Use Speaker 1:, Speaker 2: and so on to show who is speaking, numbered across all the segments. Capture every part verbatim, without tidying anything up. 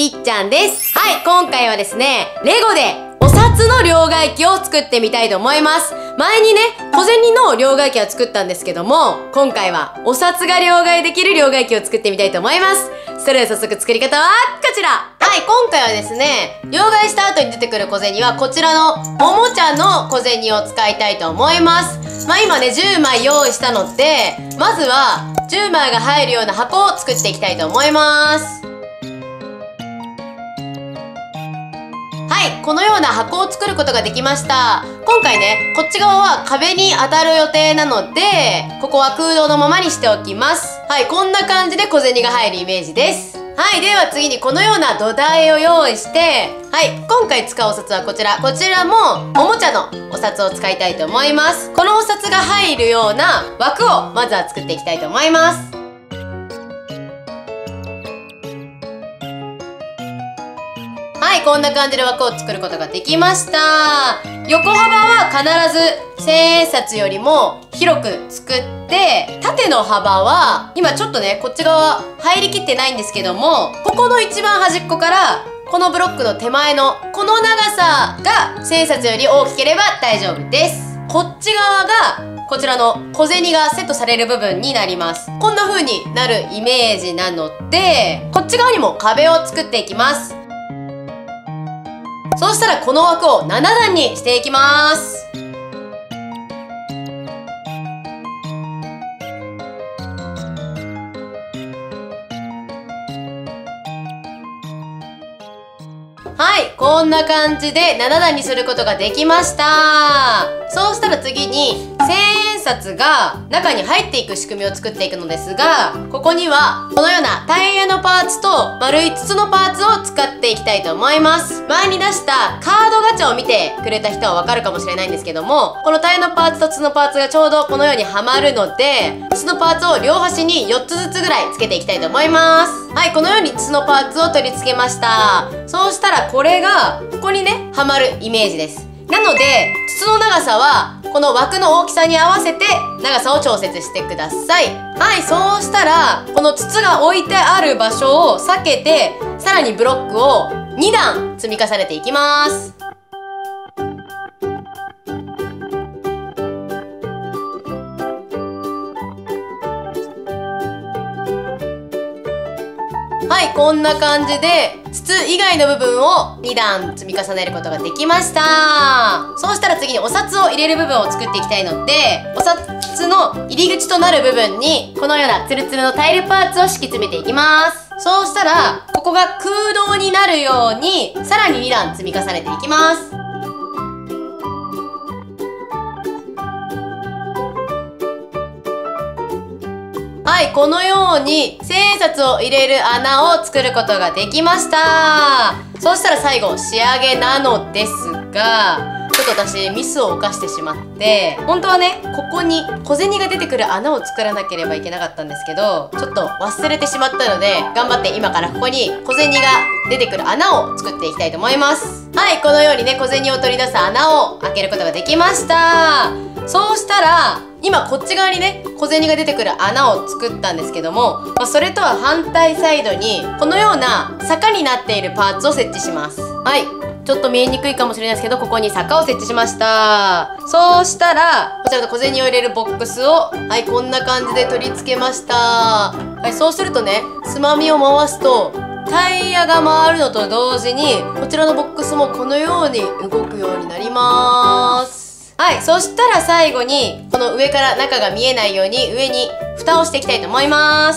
Speaker 1: りっちゃんです。はい、今回はですね、レゴでお札の両替機を作ってみたいと思います。前にね、小銭の両替機は作ったんですけども、今回はお札が両替できる両替機を作ってみたいと思います。それでは早速作り方はこちら。はい、今回はですね、両替した後に出てくる小銭はこちらのおもちゃの小銭を使いたいと思います。まあ今ね、じゅうまい用意したので、まずはじゅうまいが入るような箱を作っていきたいと思います。はい、このような箱を作ることができました。今回ね、こっち側は壁に当たる予定なので、ここは空洞のままにしておきます。はい、こんな感じで小銭が入るイメージです。はい、では次にこのような土台を用意して、はい、今回使うお札はこちら。こちらもおもちゃのお札を使いたいと思います。このお札が入るような枠をまずは作っていきたいと思います。はい、こんな感じで枠を作ることができました。横幅は必ず千円札よりも広く作って、縦の幅は今ちょっとね、こっち側入りきってないんですけども、ここの一番端っこからこのブロックの手前のこの長さが千円札より大きければ大丈夫です。こっち側がこちらの小銭がセットされる部分になります。こんな風になるイメージなので、こっち側にも壁を作っていきます。そうしたらこの枠をななだんにしていきます。はい、こんな感じでななだんにすることができました。そうしたら次に千円札が中に入っていく仕組みを作っていくのですが、ここにはこのようなタイヤのパーツと丸い筒のパーツを使っていきたいと思います。前に出したカードガチャを見てくれた人はわかるかもしれないんですけども、このタイヤのパーツと筒のパーツがちょうどこのようにはまるので、筒のパーツを両端によっつずつぐらいつけていきたいと思います。はい、このように筒のパーツを取り付けました。そうしたらこれがここにね、はまるイメージです。なので筒の長さはこの枠の大きさに合わせて長さを調節してください。はい、そうしたらこの筒が置いてある場所を避けて、さらにブロックをにだん積み重ねていきます。はい、こんな感じで筒以外の部分をにだん積み重ねることができました。そうしたら次にお札を入れる部分を作っていきたいので、お札の入り口となる部分にこのようなツルツルのタイルパーツを敷き詰めていきます。そうしたらここが空洞になるようにさらににだん積み重ねていきます。はい、このように千円札を入れる穴を作ることができました。そうしたら最後仕上げなのですが、ちょっと私ミスを犯してしまって、本当はね、ここに小銭が出てくる穴を作らなければいけなかったんですけど、ちょっと忘れてしまったので、頑張って今からここに小銭が出てくる穴を作っていきたいと思います。はい、このようにね、小銭を取り出す穴を開けることができました。そうしたら今こっち側にね、小銭が出てくる穴を作ったんですけども、まあ、それとは反対サイドにこのような坂になっているパーツを設置します。はい、ちょっと見えにくいかもしれないですけど、ここに坂を設置しました。そうしたらこちらの小銭を入れるボックスを、はい、こんな感じで取り付けました。はい、そうするとね、つまみを回すとタイヤが回るのと同時にこちらのボックスもこのように動くようになります。はい、そしたら最後にこの上から中が見えないように上に蓋をしていきたいと思います。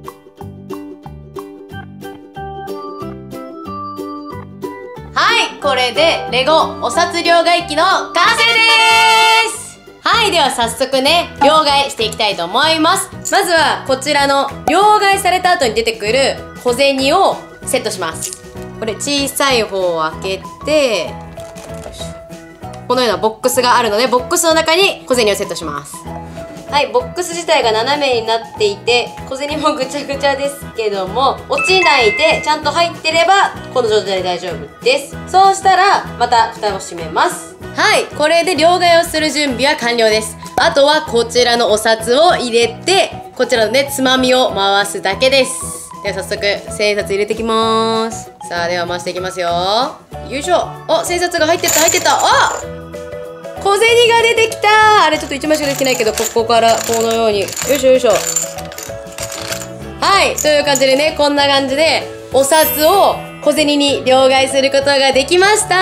Speaker 1: はい、これでレゴお札両替機の完成です。はい、では早速ね、両替していきたいと思います。まずはこちらの両替された後に出てくる小銭をセットします。これ小さい方を開けて、このようなボックスがあるので、ボックスの中に小銭をセットします。はい、ボックス自体が斜めになっていて小銭もぐちゃぐちゃですけども、落ちないでちゃんと入ってればこの状態で大丈夫です。そうしたらまた蓋を閉めます。はい、これで両替をする準備は完了です。あとはこちらのお札を入れて、こちらのね、つまみを回すだけです。 では早速千円札入れてきまーす。さあでは回していきますよ。よいしょ。あ、千円札が入ってった入ってった。あ、小銭が出てきた。あれちょっといちまいしかできないけど、ここからこのようによいしょよいしょ。はい、という感じでね、こんな感じでお札を小銭に両替することができました。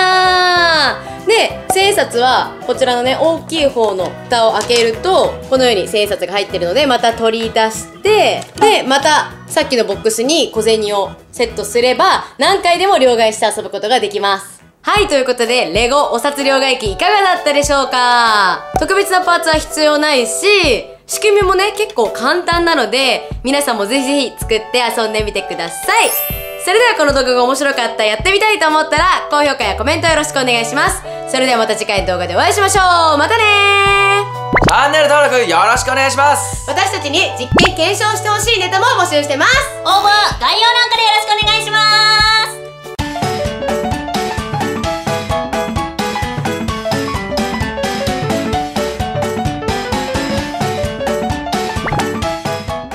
Speaker 1: で、千円札はこちらのね、大きい方の蓋を開けるとこのように千円札が入ってるので、また取り出して、でまたさっきのボックスに小銭をセットすれば何回でも両替して遊ぶことができます。はい、ということでレゴお札両替機いかがだったでしょうか。特別なパーツは必要ないし、仕組みもね結構簡単なので、皆さんもぜひぜひ作って遊んでみてください。それではこの動画が面白かった、やってみたいと思ったら高評価やコメントよろしくお願いします。それではまた次回の動画でお会いしましょう。またねー。
Speaker 2: チャンネル登録よろしくお願いします。
Speaker 1: 私たちに実験検証してほしいネタも募集してます。
Speaker 3: 応募概要欄からよろしくお願いします。